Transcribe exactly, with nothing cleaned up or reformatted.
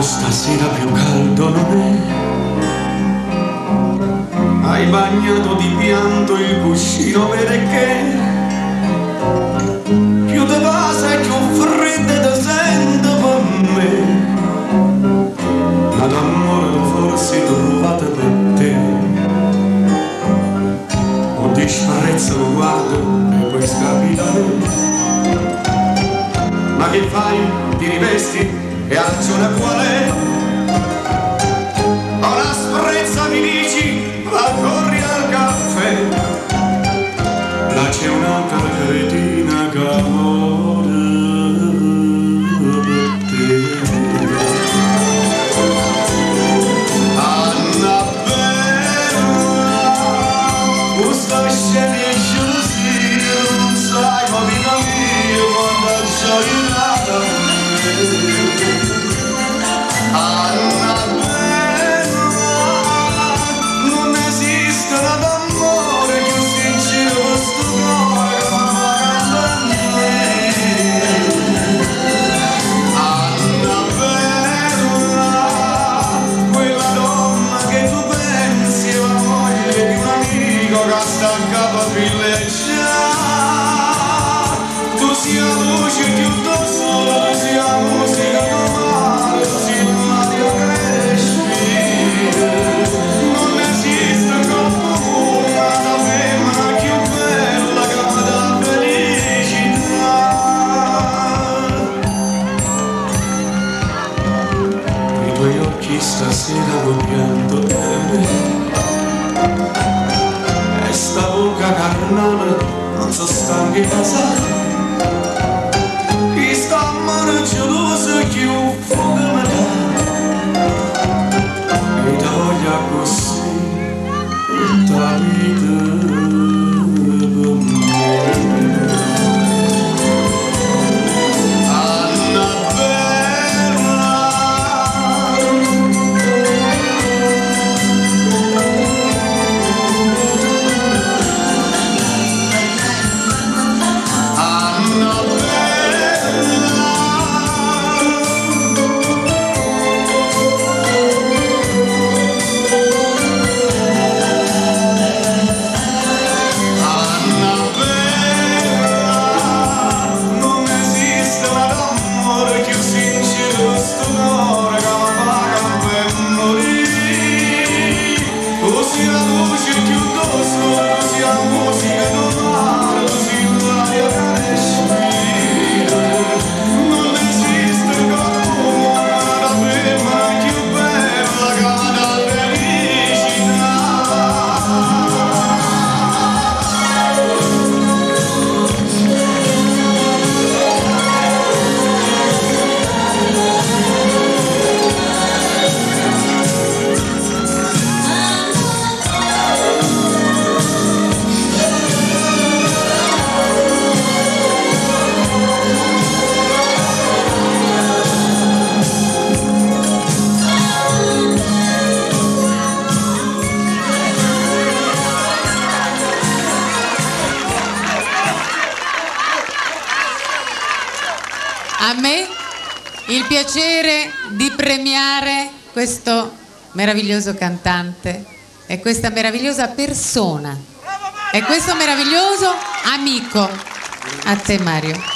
stasera più caldo non è. Hai bagnato di pianto il cuscino perché più te passa e più freddo te sento per me. Ma d'amore forse trovate per te. Un disprezzo lo guardo e poi scapita a me. Ma che fai? Ti rivesti? E a ragione qual è? Ora sprezza mi dici, va corri al caffè. Là c'è un'altra cretina che amore per te. Annabella, questa scena è gelosia, non sai ma vita mia quando è giovinata a me. Annabella, non esiste nada amore più sincero questo cuore che mi fa cantare. Annabella, quella donna che tu pensi è la moglie di un amico che sta a capo a villeggiare. Tu sia la luce più da solo, tu sia la musica più male, tu sia l'aria che respira. Non esiste qualcuno, una femmina più bella che mi dà felicità. I tuoi occhi stasera lo pianto bene e sta bocca carnale non so stanchi di passare. Chi sta a mano gelosa che un fuoco mi dà e ti voglia così tutta la vita per me. A me il piacere di premiare questo meraviglioso cantante e questa meravigliosa persona e questo meraviglioso amico. A te Mario.